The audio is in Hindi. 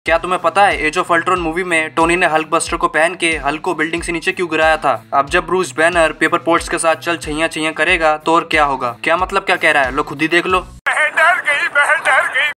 क्या तुम्हें पता है एज ऑफ अल्ट्रॉन मूवी में टोनी ने हल्क बस्टर को पहन के हल्क को बिल्डिंग से नीचे क्यों गिराया था? अब जब ब्रूस बैनर पेपर पोर्ट्स के साथ चल छैया छैया करेगा तो और क्या होगा? क्या मतलब क्या कह रहा है? लो खुद ही देख लो।